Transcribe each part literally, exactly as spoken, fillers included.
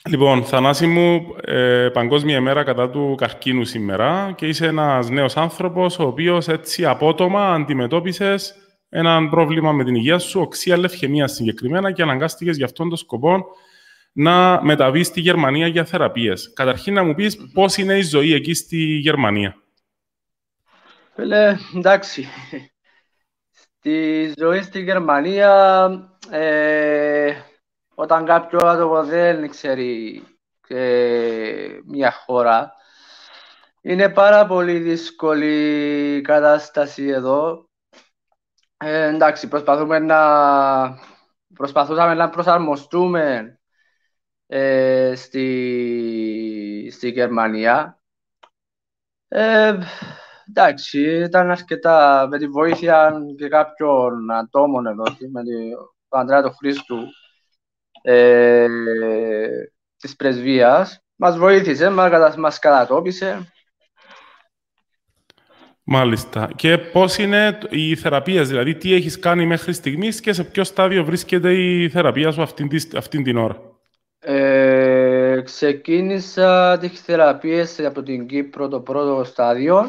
Λοιπόν, Θανάση μου, ε, Παγκόσμια ημέρα κατά του καρκίνου σήμερα και είσαι ένας νέος άνθρωπος ο οποίος έτσι απότομα αντιμετώπισες ένα πρόβλημα με την υγεία σου, οξεία λευκαιμία συγκεκριμένα, και αναγκάστηκες για αυτόν τον σκοπό να μεταβείς στη Γερμανία για θεραπείες. Καταρχήν να μου πεις Μμμ. πώς είναι η ζωή εκεί στη Γερμανία. Φίλε, εντάξει. Στη ζωή στη Γερμανία, ε, όταν κάποιο άτομο δεν ξέρει ε, μια χώρα, είναι πάρα πολύ δύσκολη η κατάσταση εδώ. Ε, εντάξει, προσπαθούμε να, προσπαθούσαμε να προσαρμοστούμε ε, στη, στη Γερμανία. Ε, εντάξει, ήταν αρκετά με τη βοήθεια και κάποιων ατόμων εδώ, με τον Ανδρέα τον Χρήστου ε, της πρεσβείας. Μας βοήθησε, μας, κατα, μας κατατόπισε. Μάλιστα. Και πώς είναι οι θεραπείες, δηλαδή τι έχεις κάνει μέχρι στιγμής και σε ποιο στάδιο βρίσκεται η θεραπεία σου αυτήν, αυτήν την ώρα. Ε, ξεκίνησα τις θεραπείες από την Κύπρο το πρώτο στάδιο.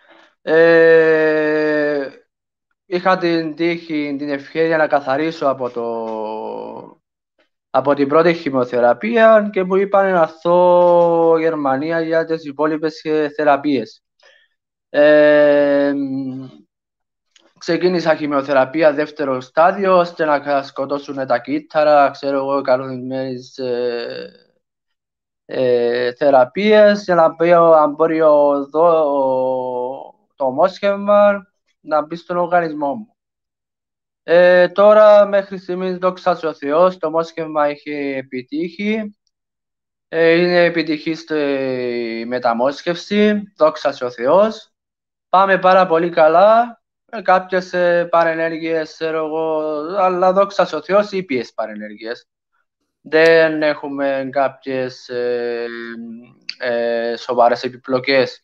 Ε, είχα την τύχη, την ευχαίρεια να καθαρίσω από, το, από την πρώτη χημειοθεραπεία και μου είπαν να έρθω Γερμανία για τις υπόλοιπες θεραπείες. Ε, ξεκίνησα χημειοθεραπεία δεύτερο στάδιο ώστε να σκοτώσουν τα κύτταρα, ξέρω εγώ, κανονισμένες ε, ε, θεραπείες για να πει αν μπορεί ο, το μόσχευμα να μπει στον οργανισμό μου. Ε, τώρα μέχρι στιγμής, δόξα τω Θεώ, το μόσχευμα έχει επιτύχει. Ε, είναι επιτυχή στη μεταμόσχευση, δόξα τω Θεώ. Πάμε πάρα πολύ καλά. Με κάποιες ε, παρενέργειες, ξέρω εγώ, αλλά δόξα τω Θεώ, ήπιες παρενέργειες. Δεν έχουμε κάποιες ε, ε, σοβαρές επιπλοκές.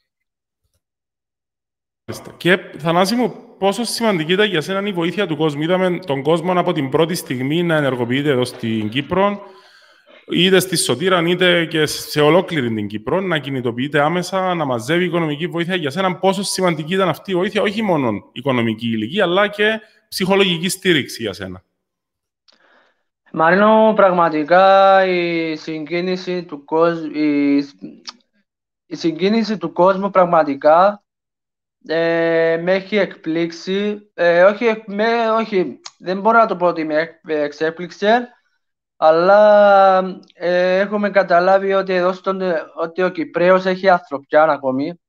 Και Θανάση μου, πόσο σημαντική ήταν για σένα η βοήθεια του κόσμου? Είδαμε τον κόσμο από την πρώτη στιγμή να ενεργοποιείται εδώ στην Κύπρο, είτε στη Σωτήρα, είτε και σε ολόκληρη την Κύπρο, να κινητοποιείται άμεσα, να μαζεύει οικονομική βοήθεια. Για σένα, πόσο σημαντική ήταν αυτή η βοήθεια, όχι μόνο οικονομική ηλικία, αλλά και ψυχολογική στήριξη για σένα? Μαρίνο, πραγματικά η συγκίνηση του κόσμου, η, η συγκίνηση του κόσμου πραγματικά ε, με έχει εκπλήξει. Ε, όχι, με, όχι, δεν μπορώ να το πω ότι με εξέπληξε, αλλά ε, έχουμε καταλάβει ότι εδώ στον, ότι ο Κυπραίος έχει ανθρωπιά ακόμη.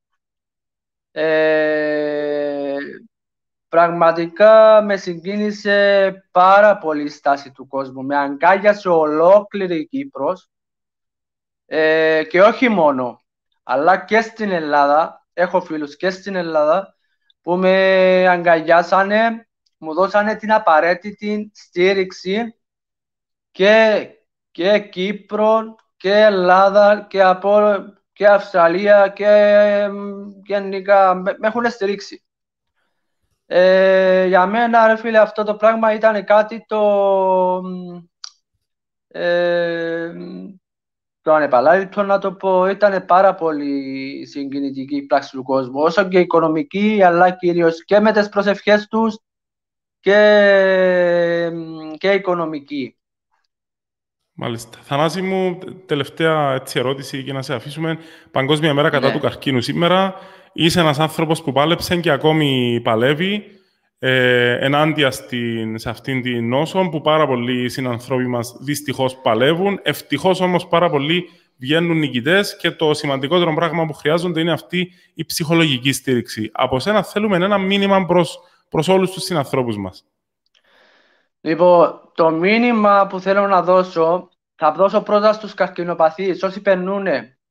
Ε, πραγματικά με συγκίνησε πάρα πολύ η στάση του κόσμου. Με αγκάλιασε ολόκληρη η Κύπρος ε, και όχι μόνο, αλλά και στην Ελλάδα. Έχω φίλους και στην Ελλάδα που με αγκαλιάσανε, μου δώσανε την απαραίτητη στήριξη και, και Κύπρο και Ελλάδα και, από, και Αυστραλία και γενικά με, με έχουν στηρίξει. Ε, για μένα, ρε φίλε, αυτό το πράγμα ήταν κάτι το, ε, το ανεπαλάληπτο, να το πω. Ήταν πάρα πολύ συγκινητική η πράξη του κόσμου, όσο και οικονομική, αλλά κυρίως και με τις προσευχές τους και, και οικονομική. Μάλιστα. Θανάση μου, τελευταία έτσι, ερώτηση για να σε αφήσουμε. Παγκόσμια μέρα κατά Ναι. του καρκίνου σήμερα. Είσαι ένας άνθρωπος που πάλεψε και ακόμη παλεύει ε, ενάντια στην, σε αυτήν την νόσο που πάρα πολλοί συνανθρώποι μας δυστυχώς παλεύουν. Ευτυχώς όμως πάρα πολλοί βγαίνουν νικητές και το σημαντικότερο πράγμα που χρειάζονται είναι αυτή η ψυχολογική στήριξη. Από σένα θέλουμε ένα μήνυμα προς, προς όλους τους συνανθρώπους μας. Λοιπόν, το μήνυμα που θέλω να δώσω, θα δώσω πρώτα στους καρκινοπαθείς, όσοι περνούν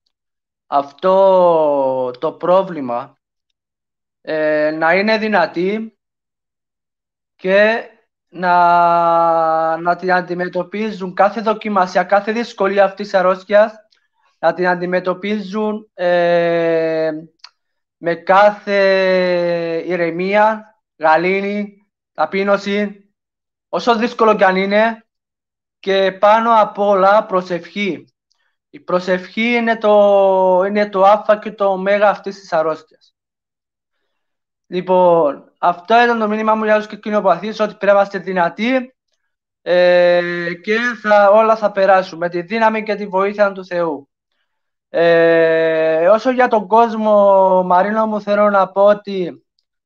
αυτό το πρόβλημα, ε, να είναι δυνατοί και να, να την αντιμετωπίζουν κάθε δοκιμασία, κάθε δυσκολία αυτής της αρρώστιας, να την αντιμετωπίζουν ε, με κάθε ηρεμία, γαλήνη, ταπείνωση, όσο δύσκολο κι αν είναι, και πάνω απ' όλα προσευχή. Η προσευχή είναι το, είναι το α και το ω αυτής της αρρώστιας. Λοιπόν, αυτό ήταν το μήνυμα μου για τους καρκινοπαθείς, ότι πρέπει να είμαστε δυνατοί ε, και θα, όλα θα περάσουν με τη δύναμη και τη βοήθεια του Θεού. Ε, όσο για τον κόσμο, Μαρίνο μου, θέλω να πω ότι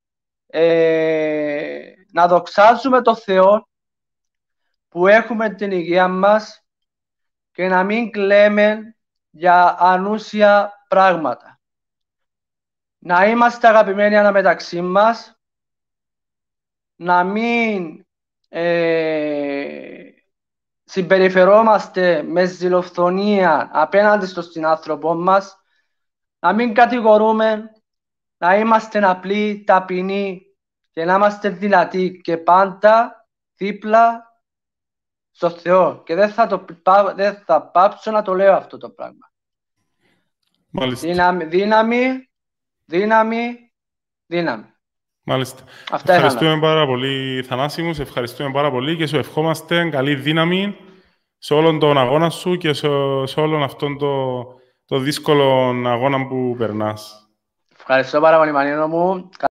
ε, να δοξάζουμε τον Θεό που έχουμε την υγεία μας και να μην κλαίμε για ανούσια πράγματα. Να είμαστε αγαπημένοι αναμεταξύ μας, να μην ε, συμπεριφερόμαστε με ζηλοφθονία απέναντι στον συνάνθρωπό μας, να μην κατηγορούμε, να είμαστε απλοί, ταπεινοί και να είμαστε δυνατοί και πάντα δίπλα στο Θεό. Και δεν θα, το, δεν θα πάψω να το λέω αυτό το πράγμα. Μάλιστα. Δύναμη, δύναμη, δύναμη, δύναμη. Μάλιστα. Αυτά ευχαριστούμε είχα. πάρα πολύ, Θανάση μου, σε ευχαριστούμε πάρα πολύ και σου ευχόμαστε καλή δύναμη σε όλον τον αγώνα σου και σε, σε όλον αυτόν το, το δύσκολο αγώνα που περνάς. Ευχαριστώ πάρα πολύ, Μανίνο μου.